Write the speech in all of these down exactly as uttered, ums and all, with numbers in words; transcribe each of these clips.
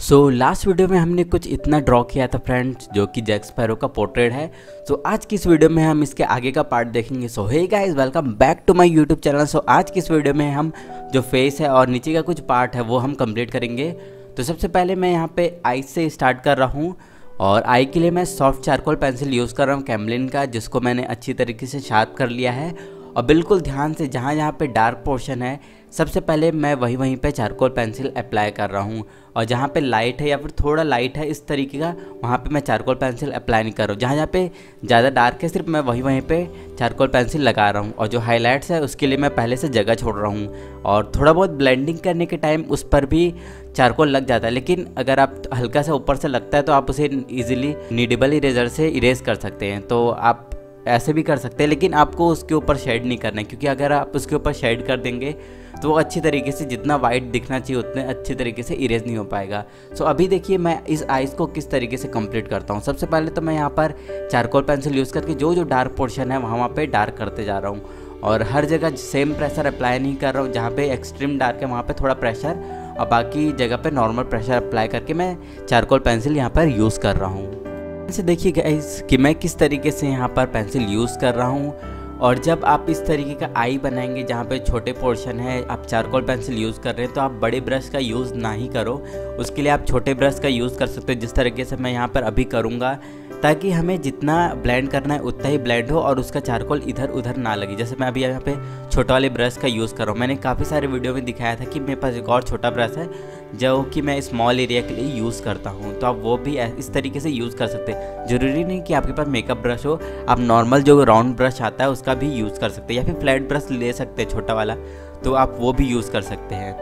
So last video में हमने कुछ इतना ड्रॉ किया था फ्रेंड्स, जो कि जैक स्पैरो का पोर्ट्रेट है। सो so, आज की इस वीडियो में हम इसके आगे का पार्ट देखेंगे। So hey guys, welcome back to my YouTube channel. So आज की इस वीडियो में हम जो फेस है और नीचे का कुछ पार्ट है वो हम कंप्लीट करेंगे। तो सबसे पहले मैं यहाँ पे आई से स्टार्ट कर रहा हूँ और आई के लिए मैं सॉफ्ट चारकोल पेंसिल यूज़ कर रहा हूँ कैमलिन का, जिसको मैंने अच्छी तरीके से शार्प कर लिया है। और बिल्कुल ध्यान से जहाँ जहाँ पे डार्क पोर्शन है सबसे पहले मैं वहीं वहीं पे चारकोल पेंसिल अप्लाई कर रहा हूँ, और जहाँ पे लाइट है या फिर थोड़ा लाइट है इस तरीके का वहाँ पे मैं चारकोल पेंसिल अप्लाई नहीं कर रहा हूँ। जहाँ जहाँ पे ज़्यादा डार्क है सिर्फ मैं वहीं वहीं पे चारकोल पेंसिल लगा रहा हूँ, और जो हाइलाइट्स है उसके लिए मैं पहले से जगह छोड़ रहा हूँ। और थोड़ा बहुत ब्लेंडिंग करने के टाइम उस पर भी चारकोल लग जाता है, लेकिन अगर आप हल्का सा ऊपर से लगता है तो आप उसे ईजिली नीडेबल इरेजर से इरेज कर सकते हैं। तो आप ऐसे भी कर सकते हैं, लेकिन आपको उसके ऊपर शेड नहीं करना है, क्योंकि अगर आप उसके ऊपर शेड कर देंगे तो वो अच्छी तरीके से जितना वाइट दिखना चाहिए उतने अच्छे तरीके से इरेज नहीं हो पाएगा। सो अभी देखिए मैं इस आइज़ को किस तरीके से कंप्लीट करता हूँ। सबसे पहले तो मैं यहाँ पर चारकोल पेंसिल यूज़ करके जो जो डार्क पोर्शन है वहाँ वहाँ पे डार्क करते जा रहा हूँ, और हर जगह सेम प्रेशर अप्लाई नहीं कर रहा हूँ। जहाँ पे एक्सट्रीम डार्क है वहाँ पे थोड़ा प्रेशर और बाकी जगह पे नॉर्मल प्रेशर अप्लाई करके मैं चारकोल पेंसिल यहाँ पर यूज़ कर रहा हूँ। ऐसे देखिए गाइस कि मैं किस तरीके से यहाँ पर पेंसिल यूज़ कर रहा हूँ। और जब आप इस तरीके का आई बनाएंगे जहाँ पे छोटे पोर्शन है, आप चारकोल पेंसिल यूज़ कर रहे हैं, तो आप बड़े ब्रश का यूज़ ना ही करो। उसके लिए आप छोटे ब्रश का यूज़ कर सकते हो, जिस तरीके से मैं यहाँ पर अभी करूँगा, ताकि हमें जितना ब्लेंड करना है उतना ही ब्लेंड हो और उसका चारकोल इधर उधर ना लगे। जैसे मैं अभी यहाँ पे छोटा वाले ब्रश का यूज़ कर रहा हूँ। मैंने काफ़ी सारे वीडियो में दिखाया था कि मेरे पास एक और छोटा ब्रश है जो कि मैं स्मॉल एरिया के लिए यूज़ करता हूँ, तो आप वो भी इस तरीके से यूज़ कर सकते हैं। ज़रूरी नहीं कि आपके पास मेकअप ब्रश हो, आप नॉर्मल जो राउंड ब्रश आता है उसका भी यूज़ कर सकते हैं, या फिर फ्लैट ब्रश ले सकते हैं छोटा वाला, तो आप वो भी यूज़ कर सकते हैं।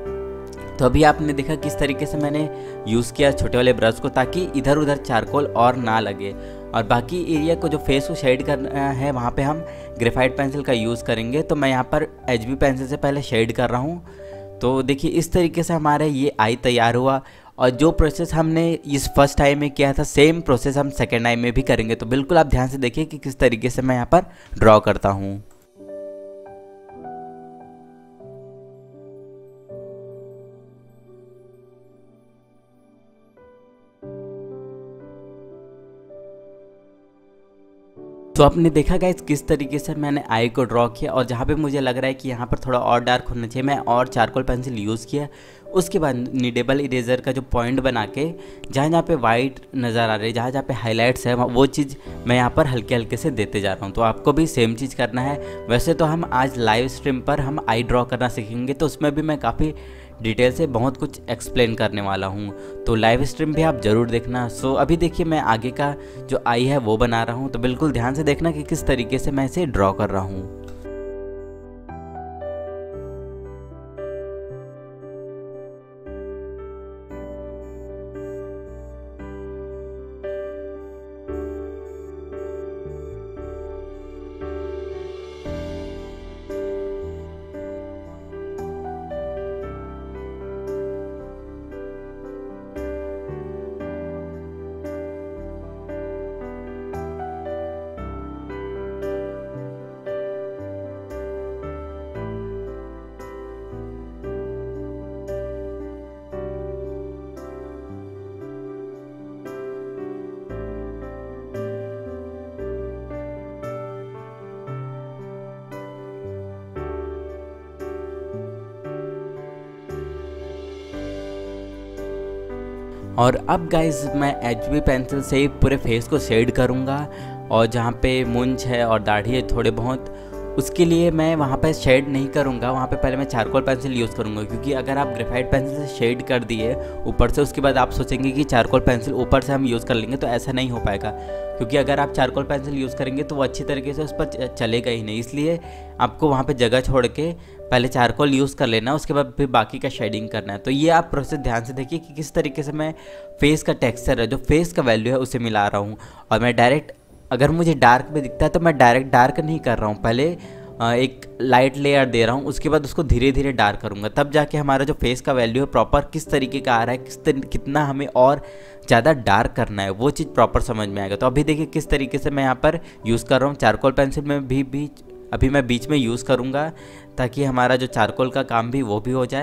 तो अभी आपने देखा किस तरीके से मैंने यूज़ किया छोटे वाले ब्रश को, ताकि इधर उधर चारकोल और ना लगे। और बाकी एरिया को जो फेस को शेड करना है वहाँ पे हम ग्रेफाइट पेंसिल का यूज़ करेंगे। तो मैं यहाँ पर एच बी पेंसिल से पहले शेड कर रहा हूँ। तो देखिए इस तरीके से हमारा ये आई तैयार हुआ, और जो प्रोसेस हमने इस फर्स्ट आई में किया था सेम प्रोसेस हम सेकेंड आई में भी करेंगे। तो बिल्कुल आप ध्यान से देखिए कि किस तरीके से मैं यहाँ पर ड्रॉ करता हूँ। तो आपने देखा गाइस किस तरीके से मैंने आई को ड्रॉ किया, और जहाँ पे मुझे लग रहा है कि यहाँ पर थोड़ा और डार्क होना चाहिए मैं और चारकोल पेंसिल यूज़ किया। उसके बाद नीडेबल इरेजर का जो पॉइंट बना के जहाँ जहाँ पे वाइट नज़र आ रही है, जहाँ जहाँ पे हाइलाइट्स है, वो चीज़ मैं यहाँ पर हल्के हल्के से देते जा रहा हूँ। तो आपको भी सेम चीज़ करना है। वैसे तो हम आज लाइव स्ट्रीम पर हम आई ड्रॉ करना सीखेंगे, तो उसमें भी मैं काफ़ी डिटेल से बहुत कुछ एक्सप्लेन करने वाला हूँ, तो लाइव स्ट्रीम भी आप ज़रूर देखना। सो अभी देखिए मैं आगे का जो आई है वो बना रहा हूँ, तो बिल्कुल ध्यान से देखना कि किस तरीके से मैं इसे ड्रॉ कर रहा हूँ। और अब गाइज मैं एच बी पेंसिल से पूरे फेस को शेड करूँगा, और जहाँ पे मूंछ है और दाढ़ी है थोड़े बहुत, उसके लिए मैं वहाँ पे शेड नहीं करूँगा। वहाँ पे पहले मैं चारकोल पेंसिल यूज़ करूँगा, क्योंकि अगर आप ग्रेफाइट पेंसिल से शेड कर दिए ऊपर से, उसके बाद आप सोचेंगे कि चारकोल पेंसिल ऊपर से हम यूज़ कर लेंगे, तो ऐसा नहीं हो पाएगा। क्योंकि अगर आप चारकोल पेंसिल यूज़ करेंगे तो वो अच्छी तरीके से उस पर चलेगा ही नहीं, इसलिए आपको वहाँ पर जगह छोड़ के पहले चारकोल यूज़ कर लेना, उसके बाद फिर बाकी का शेडिंग करना है। तो ये आप प्रोसेस ध्यान से देखिए कि किस तरीके से मैं फेस का टेक्सचर है, जो फेस का वैल्यू है, उसे मिला रहा हूँ। और मैं डायरेक्ट अगर मुझे डार्क में दिखता है तो मैं डायरेक्ट डार्क नहीं कर रहा हूँ, पहले एक लाइट लेयर दे रहा हूँ, उसके बाद उसको धीरे धीरे डार्क करूँगा, तब जाके हमारा जो फेस का वैल्यू है प्रॉपर किस तरीके का आ रहा है, किस कितना हमें और ज़्यादा डार्क करना है, वो चीज़ प्रॉपर समझ में आएगा। तो अभी देखिए किस तरीके से मैं यहाँ पर यूज़ कर रहा हूँ। चारकोल पेंसिल में भी बीच अभी मैं बीच में यूज़ करूँगा, ताकि हमारा जो चारकोल का काम भी वो भी हो जाए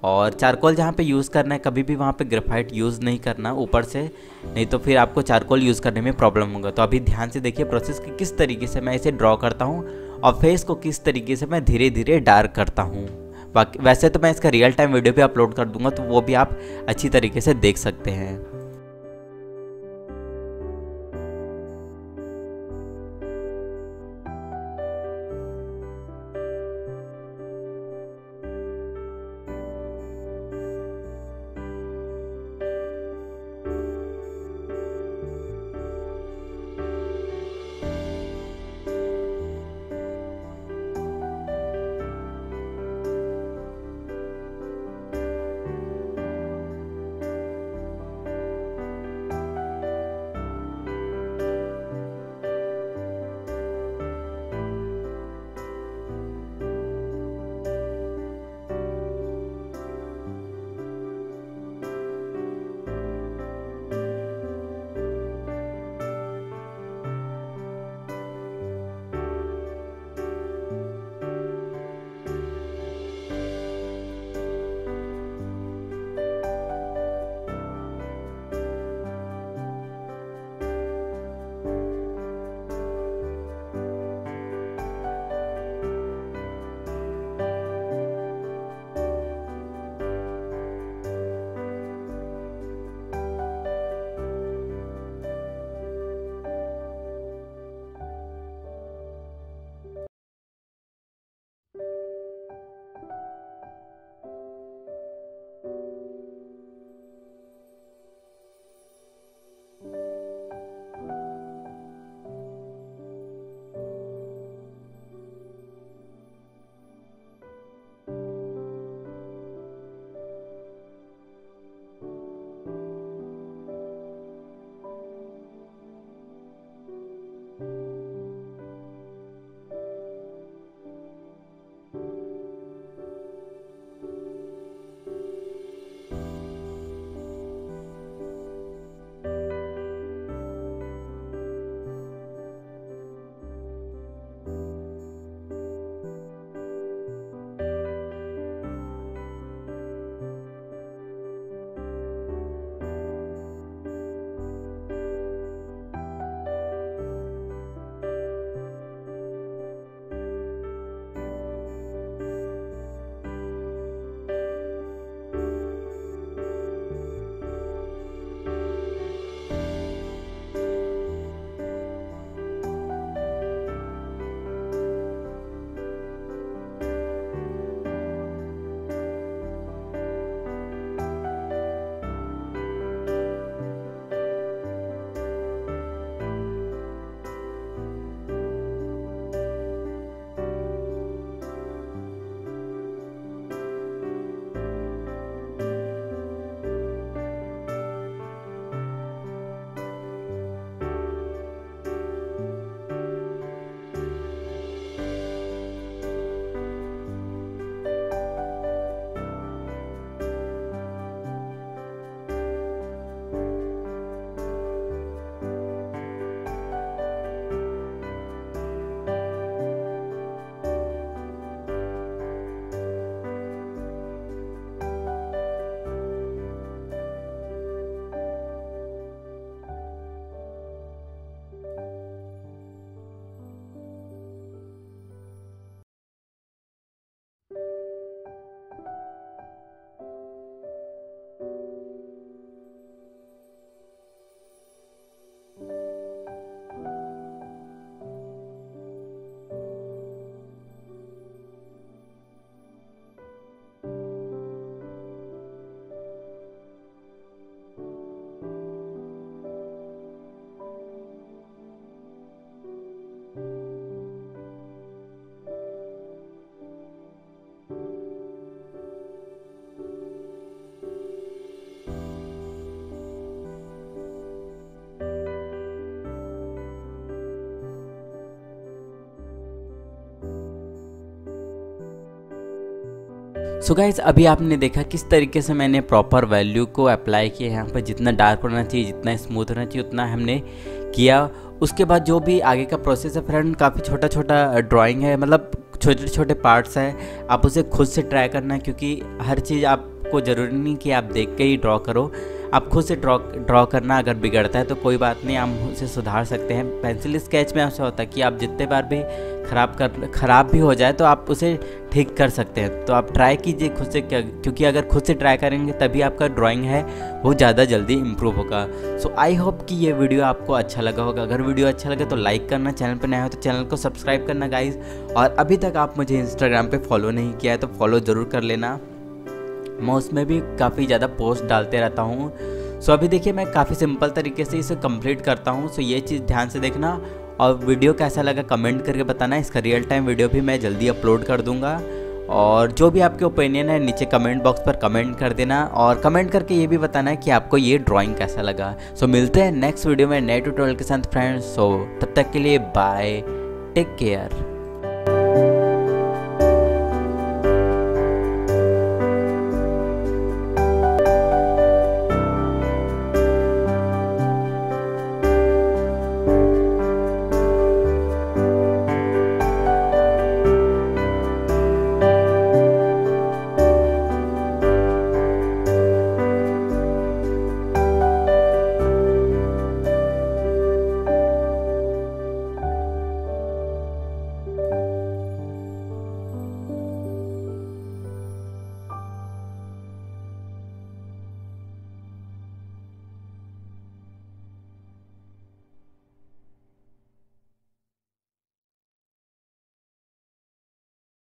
और चारकोल जहाँ पे यूज़ करना है कभी भी वहाँ पे ग्रेफाइट यूज़ नहीं करना ऊपर से, नहीं तो फिर आपको चारकोल यूज़ करने में प्रॉब्लम होगा। तो अभी ध्यान से देखिए प्रोसेस कि किस तरीके से मैं इसे ड्रॉ करता हूँ और फेस को किस तरीके से मैं धीरे धीरे डार्क करता हूँ। बाकी वैसे तो मैं इसका रियल टाइम वीडियो भी अपलोड कर दूंगा, तो वो भी आप अच्छी तरीके से देख सकते हैं। सो गाइज अभी आपने देखा किस तरीके से मैंने प्रॉपर वैल्यू को अप्लाई किया। यहाँ पर जितना डार्क होना चाहिए, जितना स्मूथ होना चाहिए, उतना हमने किया। उसके बाद जो भी आगे का प्रोसेस है फ्रेंड, काफ़ी छोटा छोटा ड्राइंग है, मतलब छोटे छोटे पार्ट्स हैं, आप उसे खुद से ट्राई करना, क्योंकि हर चीज़ आप आपको ज़रूरी नहीं कि आप देख के ही ड्रॉ करो, आप खुद से ड्रॉ ड्रॉ करना। अगर बिगड़ता है तो कोई बात नहीं, हम उसे सुधार सकते हैं। पेंसिल स्केच में ऐसा होता है कि आप जितने बार भी ख़राब कर ख़राब भी हो जाए तो आप उसे ठीक कर सकते हैं। तो आप ट्राई कीजिए खुद से, क्योंकि अगर खुद से ट्राई करेंगे तभी आपका ड्राइंग है वो ज़्यादा जल्दी इम्प्रूव होगा। सो आई होप कि ये वीडियो आपको अच्छा लगा होगा। अगर वीडियो अच्छा लगे तो लाइक करना, चैनल पर नया हो तो चैनल को सब्सक्राइब करना गाइज़। और अभी तक आप मुझे इंस्टाग्राम पे फॉलो नहीं किया है तो फॉलो ज़रूर कर लेना, मैं उसमें भी काफ़ी ज़्यादा पोस्ट डालते रहता हूँ। सो अभी देखिए मैं काफ़ी सिंपल तरीके से इसे कंप्लीट करता हूँ। सो ये चीज़ ध्यान से देखना, और वीडियो कैसा लगा कमेंट करके बताना। इसका रियल टाइम वीडियो भी मैं जल्दी अपलोड कर दूँगा। और जो भी आपके ओपिनियन है नीचे कमेंट बॉक्स पर कमेंट कर देना, और कमेंट करके ये भी बताना है कि आपको ये ड्राइंग कैसा लगा। सो मिलते हैं नेक्स्ट वीडियो में नए ट्यूटोरियल के साथ फ्रेंड्स। सो तब तक के लिए बाय, टेक केयर।